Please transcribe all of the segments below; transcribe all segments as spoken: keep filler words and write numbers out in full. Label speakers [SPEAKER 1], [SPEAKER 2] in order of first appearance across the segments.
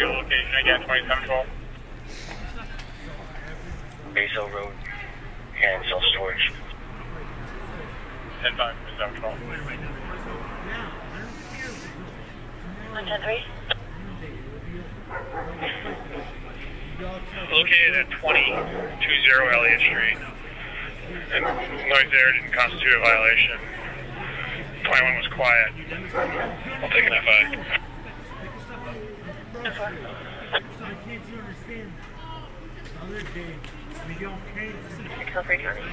[SPEAKER 1] Field location again, twenty-seven twelve.
[SPEAKER 2] Base Hill Road and self-storage.
[SPEAKER 1] ten five, twenty-seven twelve.
[SPEAKER 3] one ten three.
[SPEAKER 1] Located at twenty twenty Elliott Street. And noise there didn't constitute a violation. twenty-one was quiet. I'll take an F I.
[SPEAKER 3] Calvary County.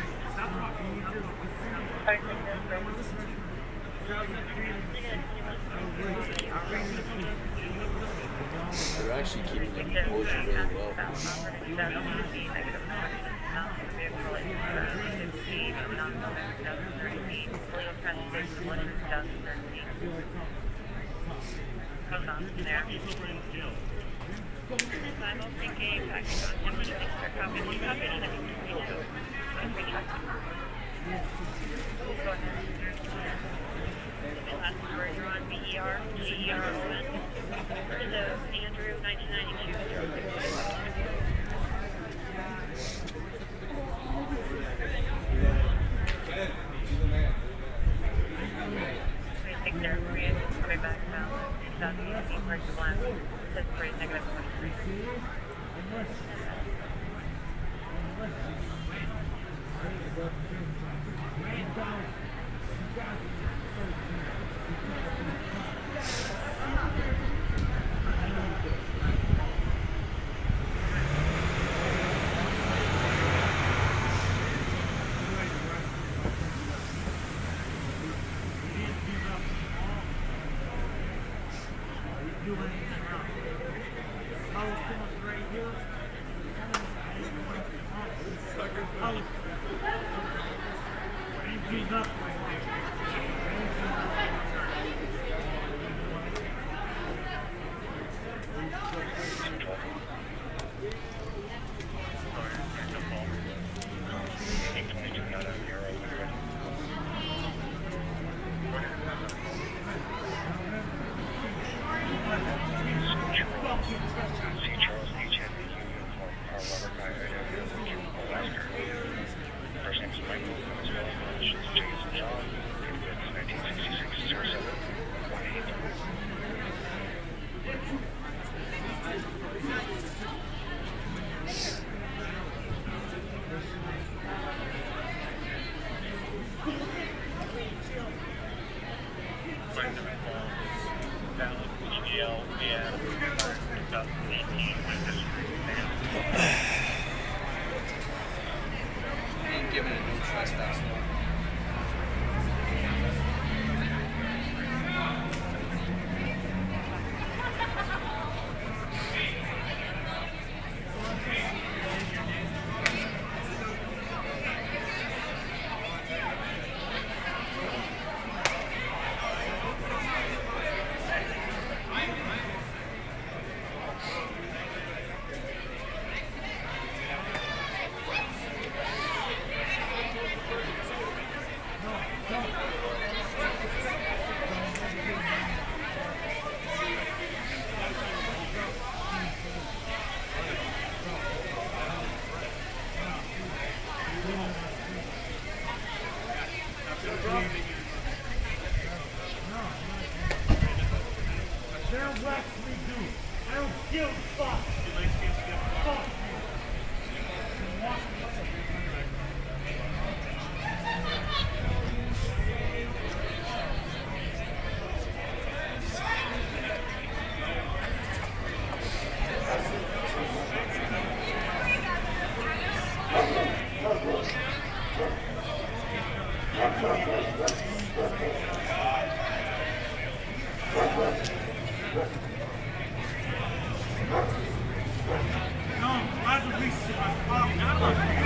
[SPEAKER 4] They're actually keeping the composure very well.
[SPEAKER 3] Andrew, nineteen ninety-two. Coming back now, southeast, east, west, says three, negative twenty-three.
[SPEAKER 4] Ain't giving it no trespassing.
[SPEAKER 5] No, why do we sit on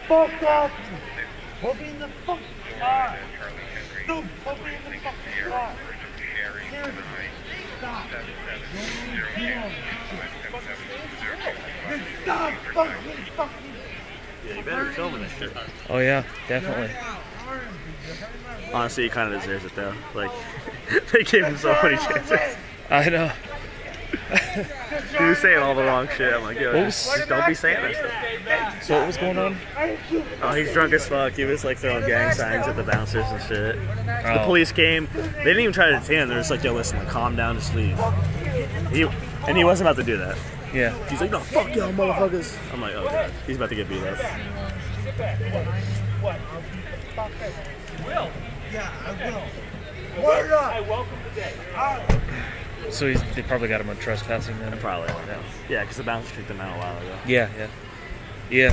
[SPEAKER 5] fuck off! Put me in the fucking car! No, put me in the fucking car! Seriously, stop! Stop fucking fucking!
[SPEAKER 6] Yeah, you better be filming this shit.
[SPEAKER 7] Oh yeah, definitely.
[SPEAKER 6] Honestly, he kind of deserves it though. Like, they gave him so many chances.
[SPEAKER 7] I know.
[SPEAKER 6] He was saying all the wrong shit. I'm like, yo,
[SPEAKER 7] What
[SPEAKER 6] just,
[SPEAKER 7] was-
[SPEAKER 6] just don't be saying this stuff.
[SPEAKER 7] So what was going on?
[SPEAKER 6] Oh, he's drunk as fuck. He was like throwing gang signs at the bouncers and shit. The
[SPEAKER 7] Oh.
[SPEAKER 6] police came. They didn't even try to detain him. They're just like, yo, listen, calm down, just leave. He, and he wasn't about to do that.
[SPEAKER 7] Yeah.
[SPEAKER 6] He's like, no, fuck y'all, motherfuckers. I'm like, oh god, he's about to get beat up.
[SPEAKER 5] Will? Yeah, I will. Word up! I welcome today.
[SPEAKER 7] So he's, they probably got him on trespassing then.
[SPEAKER 6] Probably. Yeah, because the bouncers kicked him out a while ago.
[SPEAKER 7] Yeah, yeah. Yeah.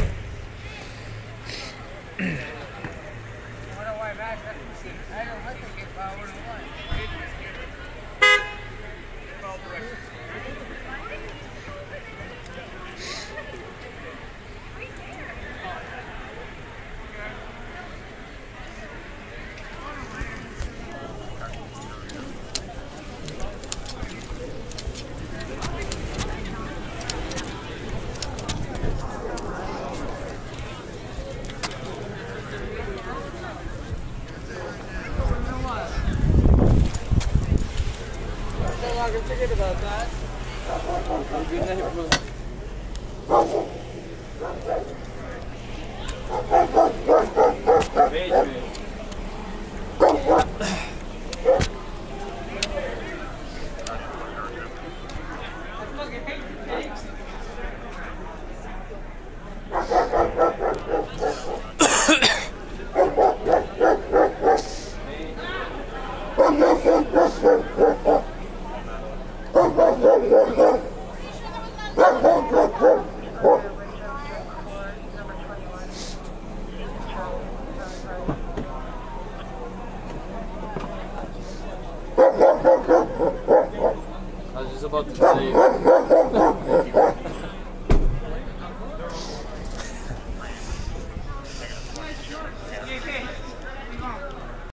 [SPEAKER 5] Forget about that. Good night, bro.
[SPEAKER 4] I was just about to say.